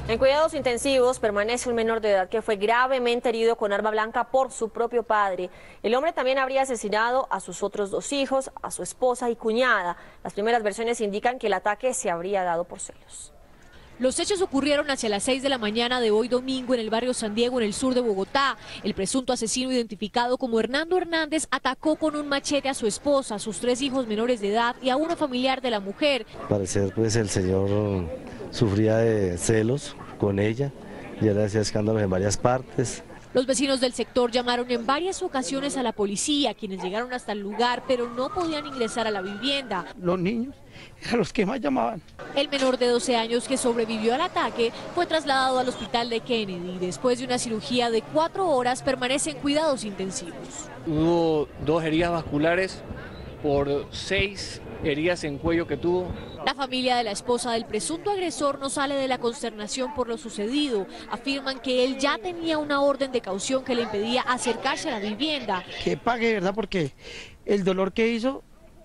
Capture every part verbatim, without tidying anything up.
En cuidados intensivos permanece un menor de edad que fue gravemente herido con arma blanca por su propio padre. El hombre también habría asesinado a sus otros dos hijos, a su esposa y cuñada. Las primeras versiones indican que el ataque se habría dado por celos. Los hechos ocurrieron hacia las seis de la mañana de hoy domingo en el barrio San Diego, en el sur de Bogotá. El presunto asesino, identificado como Hernando Hernández, atacó con un machete a su esposa, a sus tres hijos menores de edad y a uno familiar de la mujer. Al parecer, pues el señor sufría de celos con ella y él hacía escándalos en varias partes. Los vecinos del sector llamaron en varias ocasiones a la policía, quienes llegaron hasta el lugar, pero no podían ingresar a la vivienda. Los niños, a los que más llamaban. El menor de doce años que sobrevivió al ataque fue trasladado al hospital de Kennedy. Después de una cirugía de cuatro horas, permanece en cuidados intensivos. Hubo dos heridas vasculares por seis heridas en cuello que tuvo. La familia de la esposa del presunto agresor no sale de la consternación por lo sucedido. Afirman que él ya tenía una orden de caución que le impedía acercarse a la vivienda. Que pague, ¿verdad? Porque el dolor que hizo,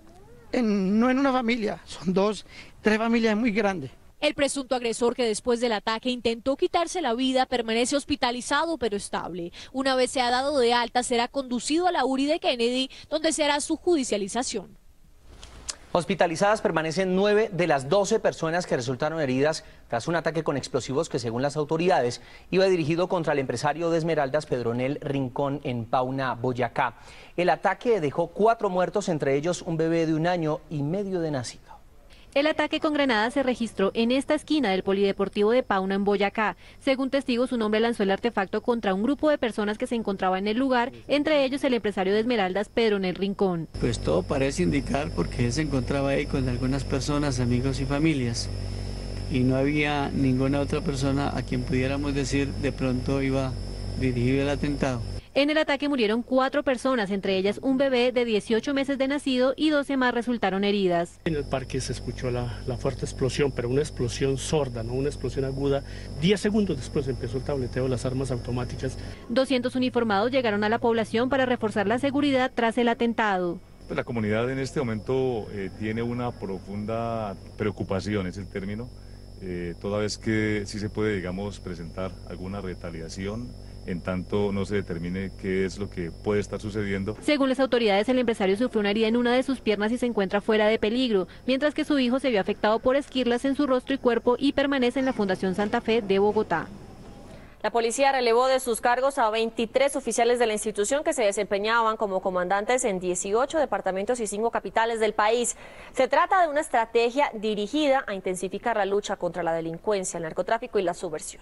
en, no en una familia, son dos, tres familias muy grandes. El presunto agresor, que después del ataque intentó quitarse la vida, permanece hospitalizado pero estable. Una vez sea dado de alta, será conducido a la U R I de Kennedy, donde se hará su judicialización. Hospitalizadas permanecen nueve de las doce personas que resultaron heridas tras un ataque con explosivos que, según las autoridades, iba dirigido contra el empresario de Esmeraldas, Pedronel Rincón, en Pauna, Boyacá. El ataque dejó cuatro muertos, entre ellos un bebé de un año y medio de nacido. El ataque con granadas se registró en esta esquina del Polideportivo de Pauna, en Boyacá. Según testigos, un hombre lanzó el artefacto contra un grupo de personas que se encontraba en el lugar, entre ellos el empresario de Esmeraldas, Pedronel Rincón. Pues todo parece indicar, porque él se encontraba ahí con algunas personas, amigos y familias, y no había ninguna otra persona a quien pudiéramos decir de pronto iba dirigido el atentado. En el ataque murieron cuatro personas, entre ellas un bebé de dieciocho meses de nacido, y doce más resultaron heridas. En el parque se escuchó la, la fuerte explosión, pero una explosión sorda, no una explosión aguda. Diez segundos después empezó el tableteo de las armas automáticas. doscientos uniformados llegaron a la población para reforzar la seguridad tras el atentado. Pues la comunidad en este momento eh, tiene una profunda preocupación, es el término, eh, toda vez que sí se puede, digamos, presentar alguna retaliación, en tanto no se determine qué es lo que puede estar sucediendo. Según las autoridades, el empresario sufrió una herida en una de sus piernas y se encuentra fuera de peligro, mientras que su hijo se vio afectado por esquirlas en su rostro y cuerpo y permanece en la Fundación Santa Fe de Bogotá. La policía relevó de sus cargos a veintitrés oficiales de la institución que se desempeñaban como comandantes en dieciocho departamentos y cinco capitales del país. Se trata de una estrategia dirigida a intensificar la lucha contra la delincuencia, el narcotráfico y la subversión.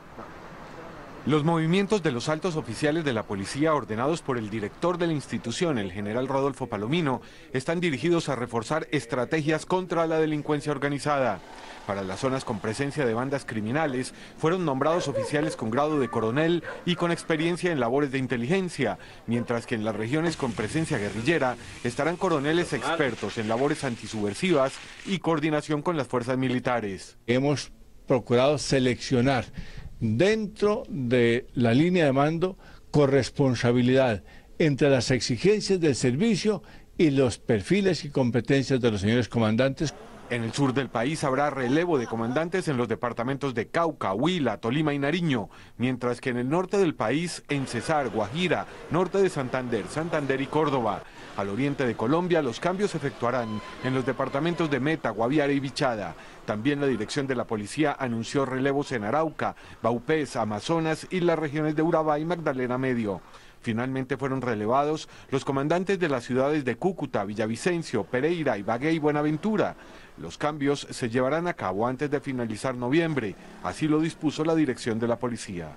Los movimientos de los altos oficiales de la policía, ordenados por el director de la institución, el general Rodolfo Palomino, están dirigidos a reforzar estrategias contra la delincuencia organizada. Para las zonas con presencia de bandas criminales, fueron nombrados oficiales con grado de coronel y con experiencia en labores de inteligencia, mientras que en las regiones con presencia guerrillera estarán coroneles expertos en labores antisubversivas y coordinación con las fuerzas militares. Hemos procurado seleccionar dentro de la línea de mando corresponsabilidad entre las exigencias del servicio y los perfiles y competencias de los señores comandantes. En el sur del país habrá relevo de comandantes en los departamentos de Cauca, Huila, Tolima y Nariño, mientras que en el norte del país, en Cesar, Guajira, norte de Santander, Santander y Córdoba. Al oriente de Colombia, los cambios se efectuarán en los departamentos de Meta, Guaviare y Bichada. También la dirección de la policía anunció relevos en Arauca, Vaupés, Amazonas y las regiones de Urabá y Magdalena Medio. Finalmente fueron relevados los comandantes de las ciudades de Cúcuta, Villavicencio, Pereira, Ibagué y Buenaventura. Los cambios se llevarán a cabo antes de finalizar noviembre, así lo dispuso la dirección de la policía.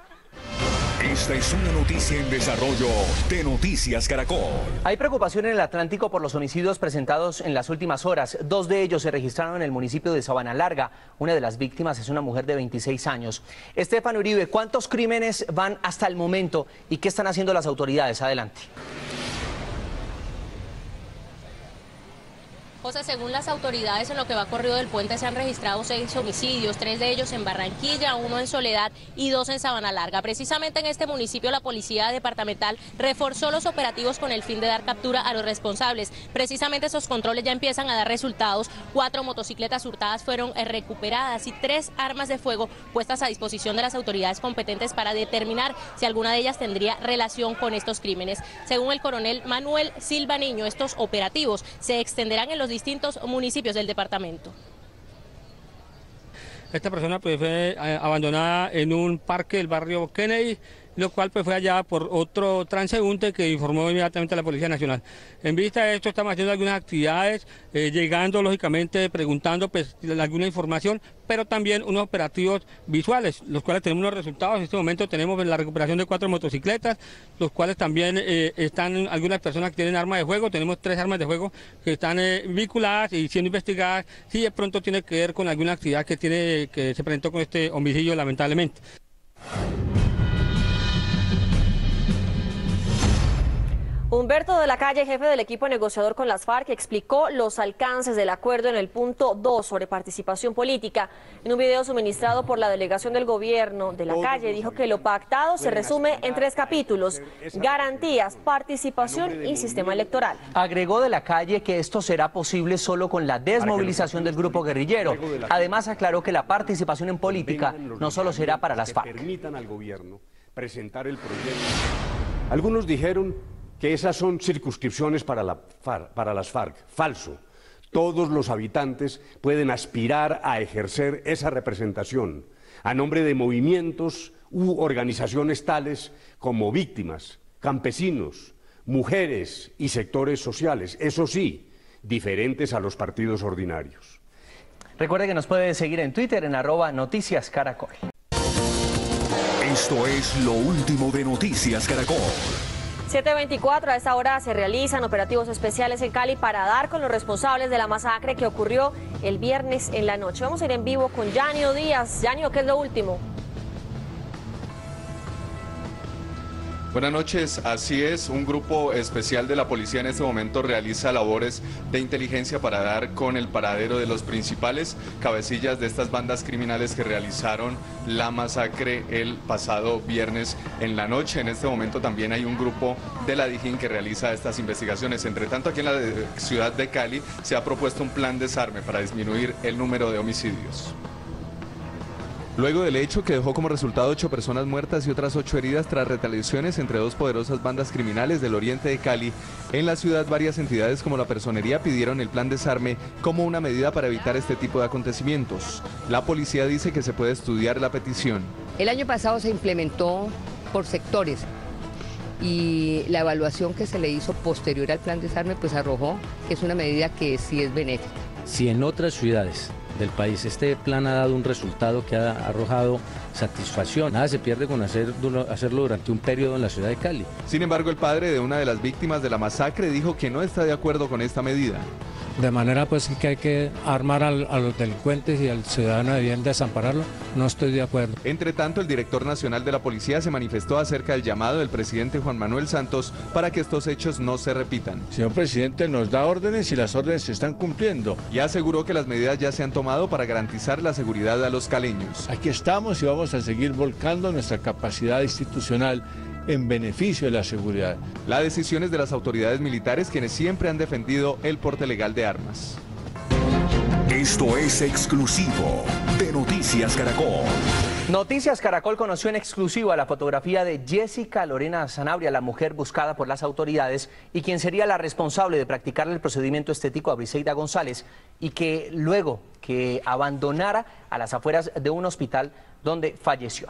Esta es una noticia en desarrollo de Noticias Caracol. Hay preocupación en el Atlántico por los homicidios presentados en las últimas horas. Dos de ellos se registraron en el municipio de Sabana Larga. Una de las víctimas es una mujer de veintiséis años. Estefan Uribe, ¿cuántos crímenes van hasta el momento y qué están haciendo las autoridades? Adelante. José, según las autoridades, en lo que va corrido del puente se han registrado seis homicidios, tres de ellos en Barranquilla, uno en Soledad y dos en Sabana Larga. Precisamente en este municipio la policía departamental reforzó los operativos con el fin de dar captura a los responsables. Precisamente esos controles ya empiezan a dar resultados. Cuatro motocicletas hurtadas fueron recuperadas y tres armas de fuego puestas a disposición de las autoridades competentes para determinar si alguna de ellas tendría relación con estos crímenes. Según el coronel Manuel Silva Niño, estos operativos se extenderán en los distintos municipios del departamento. Esta persona pues fue eh, abandonada en un parque del barrio Kennedy, lo cual pues fue hallada por otro transeúnte que informó inmediatamente a la Policía Nacional. En vista de esto estamos haciendo algunas actividades, eh, llegando lógicamente, preguntando pues alguna información, pero también unos operativos visuales, los cuales tenemos unos resultados. En este momento tenemos la recuperación de cuatro motocicletas, los cuales también eh, están algunas personas que tienen armas de fuego. Tenemos tres armas de fuego que están eh, vinculadas y siendo investigadas si de pronto tiene que ver con alguna actividad que, tiene, que se presentó con este homicidio lamentablemente. Humberto de la Calle, jefe del equipo negociador con las FARC, explicó los alcances del acuerdo en el punto dos sobre participación política. En un video suministrado por la delegación del gobierno, de la Calle dijo que lo pactado se resume en tres capítulos: garantías, participación y sistema electoral. Agregó de la Calle que esto será posible solo con la desmovilización del grupo guerrillero. Además aclaró que la participación en política no solo será para las FARC. Permitan al gobierno presentar el proyecto. Algunos dijeron que esas son circunscripciones para, la FARC, para las FARC. Falso. Todos los habitantes pueden aspirar a ejercer esa representación a nombre de movimientos u organizaciones tales como víctimas, campesinos, mujeres y sectores sociales, eso sí, diferentes a los partidos ordinarios. Recuerde que nos puede seguir en Twitter en arroba Noticias Caracol. Esto es lo último de Noticias Caracol. siete veinticuatro, a esta hora se realizan operativos especiales en Cali para dar con los responsables de la masacre que ocurrió el viernes en la noche. Vamos a ir en vivo con Yanio Díaz. Yanio, ¿qué es lo último? Buenas noches, así es, un grupo especial de la policía en este momento realiza labores de inteligencia para dar con el paradero de los principales cabecillas de estas bandas criminales que realizaron la masacre el pasado viernes en la noche. En este momento también hay un grupo de la Dijín que realiza estas investigaciones. Entre tanto, aquí en la ciudad de Cali se ha propuesto un plan desarme para disminuir el número de homicidios. Luego del hecho que dejó como resultado ocho personas muertas y otras ocho heridas tras retaliaciones entre dos poderosas bandas criminales del oriente de Cali, en la ciudad varias entidades como la Personería pidieron el plan desarme como una medida para evitar este tipo de acontecimientos. La policía dice que se puede estudiar la petición. El año pasado se implementó por sectores y la evaluación que se le hizo posterior al plan desarme pues arrojó que es una medida que sí es benéfica. Si en otras ciudades del país este plan ha dado un resultado que ha arrojado satisfacción, nada se pierde con hacer, hacerlo durante un periodo en la ciudad de Cali. Sin embargo, el padre de una de las víctimas de la masacre dijo que no está de acuerdo con esta medida. De manera pues que hay que armar al, a los delincuentes y al ciudadano debían desampararlo, no estoy de acuerdo. Entre tanto, el director nacional de la policía se manifestó acerca del llamado del presidente Juan Manuel Santos para que estos hechos no se repitan. Señor presidente, nos da órdenes y las órdenes se están cumpliendo. Y aseguró que las medidas ya se han tomado para garantizar la seguridad a los caleños. Aquí estamos y vamos a seguir volcando nuestra capacidad institucional en beneficio de la seguridad. La decisión es de las autoridades militares, quienes siempre han defendido el porte legal de armas. Esto es exclusivo de Noticias Caracol. Noticias Caracol conoció en exclusiva la fotografía de Jessica Lorena Sanabria, la mujer buscada por las autoridades y quien sería la responsable de practicarle el procedimiento estético a Briseida González, y que luego que abandonara a las afueras de un hospital donde falleció.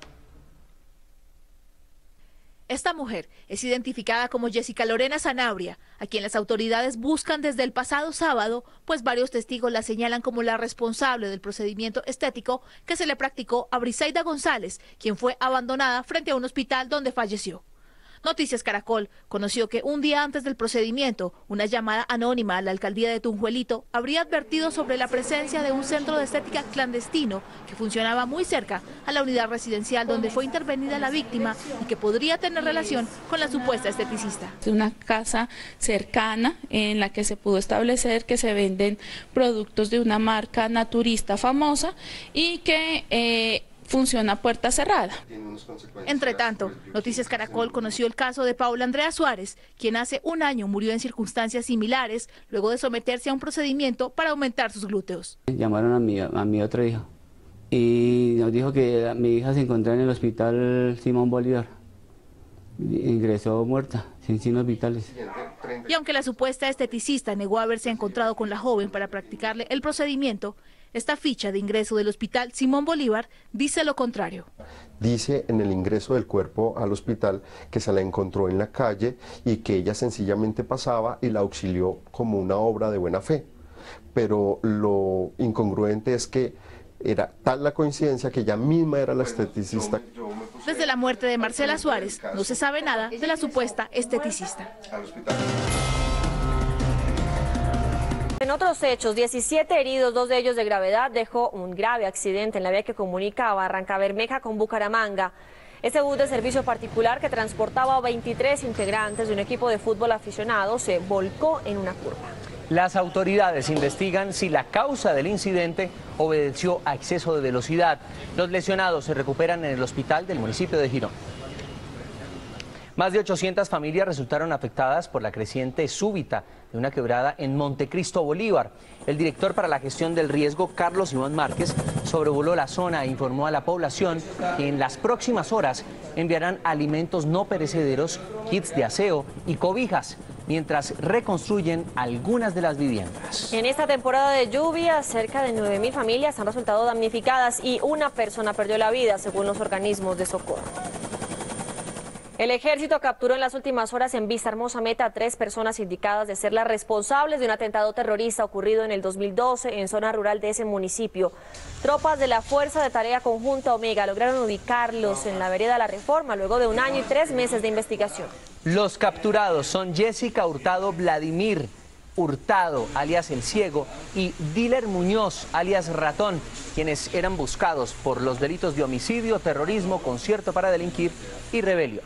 Esta mujer es identificada como Jessica Lorena Sanabria, a quien las autoridades buscan desde el pasado sábado, pues varios testigos la señalan como la responsable del procedimiento estético que se le practicó a Briseida González, quien fue abandonada frente a un hospital donde falleció. Noticias Caracol conoció que un día antes del procedimiento, una llamada anónima a la alcaldía de Tunjuelito habría advertido sobre la presencia de un centro de estética clandestino que funcionaba muy cerca a la unidad residencial donde fue intervenida la víctima y que podría tener relación con la supuesta esteticista. Es una casa cercana en la que se pudo establecer que se venden productos de una marca naturista famosa y que eh, funciona a puerta cerrada. Entre tanto, Noticias Caracol conoció el caso de Paula Andrea Suárez, quien hace un año murió en circunstancias similares luego de someterse a un procedimiento para aumentar sus glúteos. Llamaron a mi, a mi otra hija y nos dijo que mi hija se encontraba en el hospital Simón Bolívar. Ingresó muerta, sin signos vitales. Y aunque la supuesta esteticista negó haberse encontrado con la joven para practicarle el procedimiento, esta ficha de ingreso del hospital Simón Bolívar dice lo contrario. Dice en el ingreso del cuerpo al hospital que se la encontró en la calle y que ella sencillamente pasaba y la auxilió como una obra de buena fe. Pero lo incongruente es que era tal la coincidencia que ella misma era la esteticista. Desde la muerte de Marcela Suárez no se sabe nada de la supuesta esteticista. En otros hechos, diecisiete heridos, dos de ellos de gravedad, dejó un grave accidente en la vía que comunica a Barrancabermeja con Bucaramanga. Este bus de servicio particular que transportaba a veintitrés integrantes de un equipo de fútbol aficionado se volcó en una curva. Las autoridades investigan si la causa del incidente obedeció a exceso de velocidad. Los lesionados se recuperan en el hospital del municipio de Girón. Más de ochocientas familias resultaron afectadas por la creciente súbita de una quebrada en Montecristo, Bolívar. El director para la gestión del riesgo, Carlos Iván Márquez, sobrevoló la zona e informó a la población que en las próximas horas enviarán alimentos no perecederos, kits de aseo y cobijas, mientras reconstruyen algunas de las viviendas. En esta temporada de lluvia, cerca de nueve mil familias han resultado damnificadas y una persona perdió la vida, según los organismos de socorro. El ejército capturó en las últimas horas en Vista Hermosa Meta a tres personas indicadas de ser las responsables de un atentado terrorista ocurrido en el dos mil doce en zona rural de ese municipio. Tropas de la Fuerza de Tarea Conjunta Omega lograron ubicarlos en la vereda La Reforma luego de un año y tres meses de investigación. Los capturados son Jessica Hurtado Vladimir Hurtado, alias El Ciego, y Diler Muñoz, alias Ratón, quienes eran buscados por los delitos de homicidio, terrorismo, concierto para delinquir y rebelión.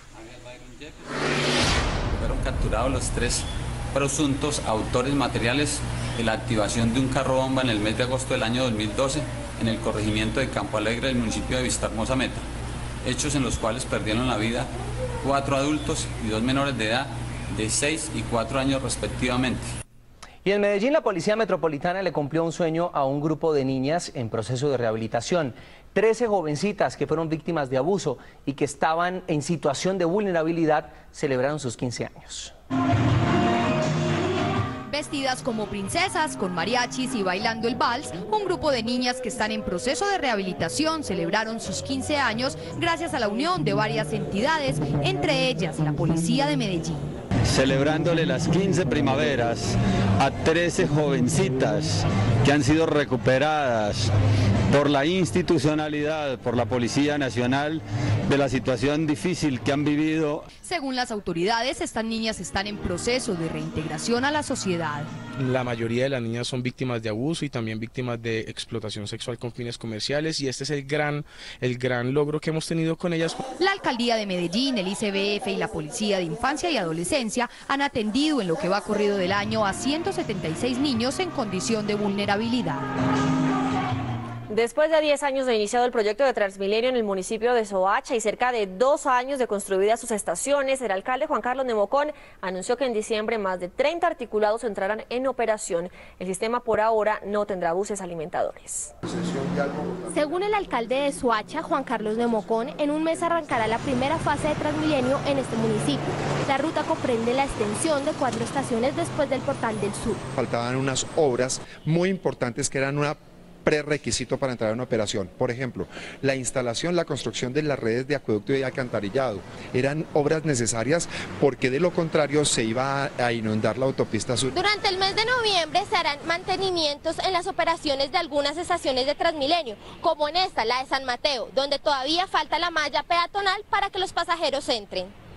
Fueron capturados los tres presuntos autores materiales de la activación de un carro bomba en el mes de agosto del año dos mil doce en el corregimiento de Campo Alegre del municipio de Vista Hermosa Meta, hechos en los cuales perdieron la vida cuatro adultos y dos menores de edad de seis y cuatro años respectivamente. Y en Medellín la Policía Metropolitana le cumplió un sueño a un grupo de niñas en proceso de rehabilitación. trece jovencitas que fueron víctimas de abuso y que estaban en situación de vulnerabilidad celebraron sus quince años. Vestidas como princesas, con mariachis y bailando el vals, un grupo de niñas que están en proceso de rehabilitación celebraron sus quince años gracias a la unión de varias entidades, entre ellas la Policía de Medellín. Celebrándole las quince primaveras a trece jovencitas que han sido recuperadas por la institucionalidad, por la Policía Nacional, de la situación difícil que han vivido. Según las autoridades, estas niñas están en proceso de reintegración a la sociedad. La mayoría de las niñas son víctimas de abuso y también víctimas de explotación sexual con fines comerciales, y este es el gran, el gran logro que hemos tenido con ellas. La Alcaldía de Medellín, el I C B F y la Policía de Infancia y Adolescencia han atendido en lo que va corrido del año a ciento setenta y seis niños en condición de vulnerabilidad. Después de diez años de iniciado el proyecto de Transmilenio en el municipio de Soacha y cerca de dos años de construidas sus estaciones, el alcalde Juan Carlos Nemocón anunció que en diciembre más de treinta articulados entrarán en operación. El sistema por ahora no tendrá buses alimentadores. Según el alcalde de Soacha, Juan Carlos Nemocón, en un mes arrancará la primera fase de Transmilenio en este municipio. La ruta comprende la extensión de cuatro estaciones después del Portal del Sur. Faltaban unas obras muy importantes que eran una prerequisito para entrar en operación. Por ejemplo, la instalación, la construcción de las redes de acueducto y alcantarillado. Eran obras necesarias porque de lo contrario se iba a inundar la autopista sur. Durante el mes de noviembre se harán mantenimientos en las operaciones de algunas estaciones de Transmilenio, como en esta, la de San Mateo, donde todavía falta la malla peatonal para que los pasajeros entren.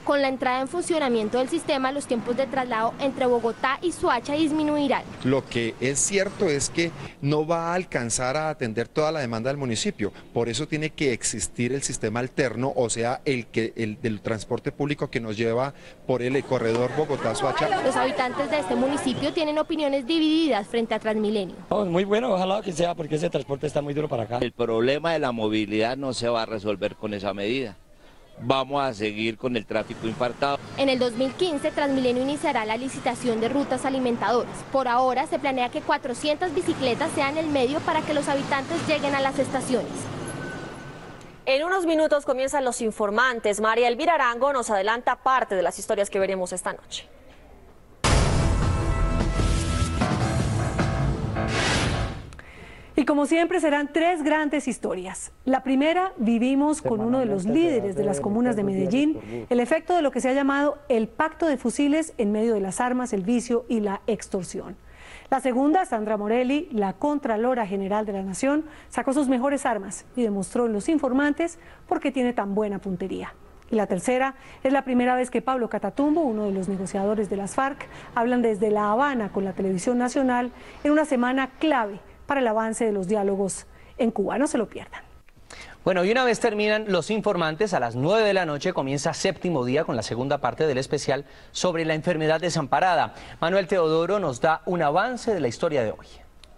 con la entrada en funcionamiento del sistema, los tiempos de traslado entre Bogotá y Soacha disminuirán. Lo que es cierto es que no va a alcanzar a atender toda la demanda del municipio, por eso tiene que existir el sistema alterno, o sea, el, que, el del transporte público que nos lleva por el corredor Bogotá-Soacha. Los habitantes de este municipio tienen opiniones divididas frente a Transmilenio. Oh, muy bueno, ojalá que sea, porque ese transporte está muy duro para acá. El problema de la movilidad no se va a resolver con esa medida. Vamos a seguir con el tráfico infartado. En el dos mil quince, Transmilenio iniciará la licitación de rutas alimentadoras. Por ahora se planea que cuatrocientas bicicletas sean el medio para que los habitantes lleguen a las estaciones. En unos minutos comienzan Los Informantes. María Elvira Arango nos adelanta parte de las historias que veremos esta noche. Y como siempre serán tres grandes historias. La primera, vivimos con uno de los líderes de las comunas de Medellín el efecto de lo que se ha llamado el pacto de fusiles en medio de las armas, el vicio y la extorsión. La segunda, Sandra Morelli, la Contralora General de la Nación, sacó sus mejores armas y demostró en Los Informantes por qué tiene tan buena puntería. Y la tercera, es la primera vez que Pablo Catatumbo, uno de los negociadores de las FARC, hablan desde La Habana con la televisión nacional en una semana clave para el avance de los diálogos en Cuba. No se lo pierdan. Bueno, y una vez terminan Los Informantes, a las nueve de la noche comienza Séptimo Día con la segunda parte del especial sobre la enfermedad desamparada. Manuel Teodoro nos da un avance de la historia de hoy.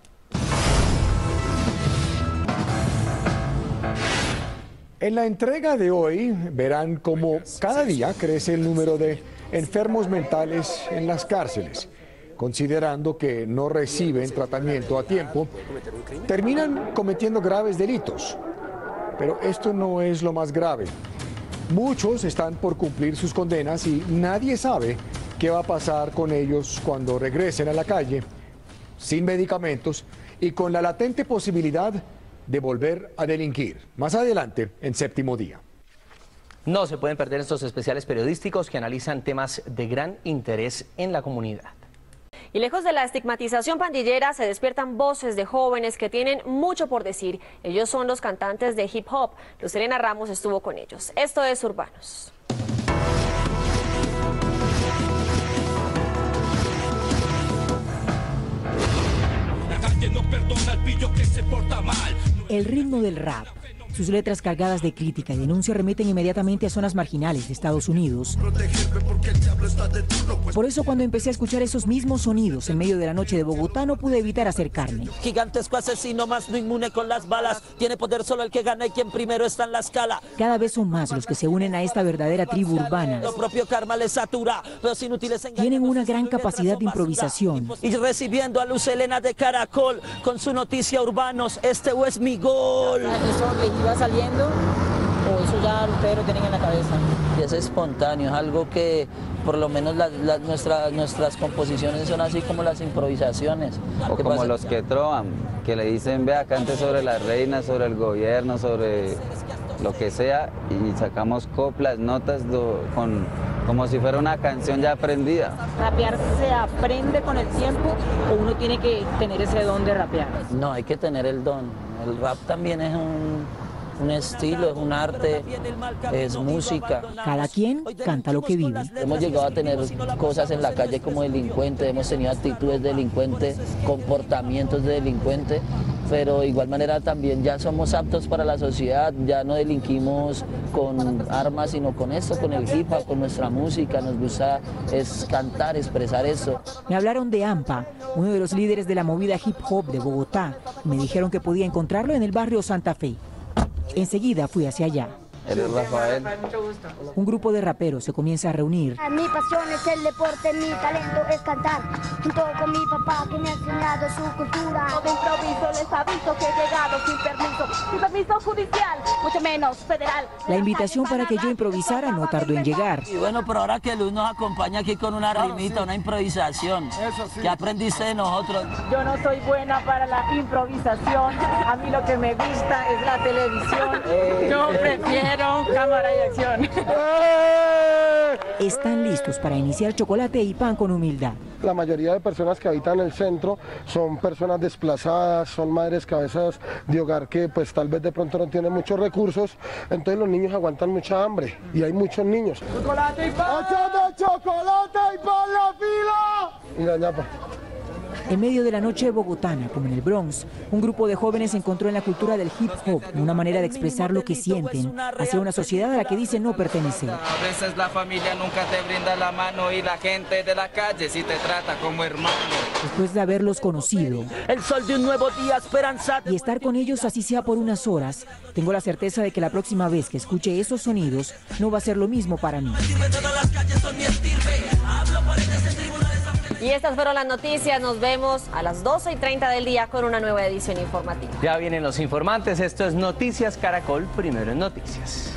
En la entrega de hoy verán cómo cada día crece el número de enfermos mentales en las cárceles. Considerando que no reciben tratamiento a tiempo, terminan cometiendo graves delitos. Pero esto no es lo más grave. Muchos están por cumplir sus condenas y nadie sabe qué va a pasar con ellos cuando regresen a la calle, sin medicamentos y con la latente posibilidad de volver a delinquir. Más adelante, en Séptimo Día. No se pueden perder estos especiales periodísticos que analizan temas de gran interés en la comunidad. Y lejos de la estigmatización pandillera, se despiertan voces de jóvenes que tienen mucho por decir. Ellos son los cantantes de hip hop. Lucelena Ramos estuvo con ellos. Esto es Urbanos. La calle no perdona al pillo que se porta mal. El ritmo del rap. Sus letras cargadas de crítica y denuncia remiten inmediatamente a zonas marginales de Estados Unidos. Por eso cuando empecé a escuchar esos mismos sonidos en medio de la noche de Bogotá no pude evitar acercarme. Gigantesco asesino más no inmune con las balas. Tiene poder solo el que gana y quien primero está en la escala. Cada vez son más los que se unen a esta verdadera tribu urbana. Lo propio karma les satura. Los inútiles tienen una gran capacidad de improvisación. Y recibiendo a Luz Helena de Caracol con su noticia Urbanos, este o es mi gol. ¿Va saliendo o eso ya ustedes lo tienen en la cabeza? Y es espontáneo, es algo que por lo menos la, la, nuestra, nuestras composiciones son así como las improvisaciones. O como pasa? Los que trovan, que le dicen, vea, cante sobre la reina, sobre el gobierno, sobre lo que sea, y sacamos coplas, notas do, con, como si fuera una canción ya aprendida. ¿Rapear se aprende con el tiempo o uno tiene que tener ese don de rapear? No, hay que tener el don. El rap también es un... un estilo, es un arte, es música. Cada quien canta lo que vive. Hemos llegado a tener cosas en la calle como delincuentes, hemos tenido actitudes delincuentes, comportamientos de delincuente, pero de igual manera también ya somos aptos para la sociedad, ya no delinquimos con armas, sino con esto, con el hip hop, con nuestra música, nos gusta es cantar, expresar eso. Me hablaron de AMPA, uno de los líderes de la movida hip hop de Bogotá, y me dijeron que podía encontrarlo en el barrio Santa Fe. Enseguida fui hacia allá. Eres Rafael. Un grupo de raperos se comienza a reunir. Mi pasión es el deporte, mi talento es cantar. Junto con mi papá que me ha enseñado su cultura. De improviso les aviso que he llegado sin permiso, sin permiso judicial, mucho menos federal. La invitación para que yo improvisara no tardó en llegar. Y bueno, pero ahora que Luz nos acompaña aquí con una rimita, una improvisación. Sí. ¿Qué aprendiste de nosotros? Yo no soy buena para la improvisación. A mí lo que me gusta es la televisión. Eh, yo prefiero cámara y acción. Están listos para iniciar Chocolate y Pan con Humildad. La mayoría de personas que habitan el centro son personas desplazadas, son madres cabezas de hogar que pues tal vez de pronto no tienen muchos recursos. recursos, entonces los niños aguantan mucha hambre y hay muchos niños. ¡Chocolate y pan! ¡Echando chocolate y pan la fila! Mira, ñapa. En medio de la noche bogotana, como en el Bronx, un grupo de jóvenes encontró en la cultura del hip hop una manera de expresar lo que sienten hacia una sociedad a la que dicen no pertenecer. A veces la familia nunca te brinda la mano y la gente de la calle sí te trata como hermano. Después de haberlos conocido, el sol de un nuevo día, esperanza. Y estar con ellos así sea por unas horas, tengo la certeza de que la próxima vez que escuche esos sonidos no va a ser lo mismo para mí. Y estas fueron las noticias. Nos vemos a las doce y treinta del día con una nueva edición informativa. Ya vienen los informantes. Esto es Noticias Caracol, primero en noticias.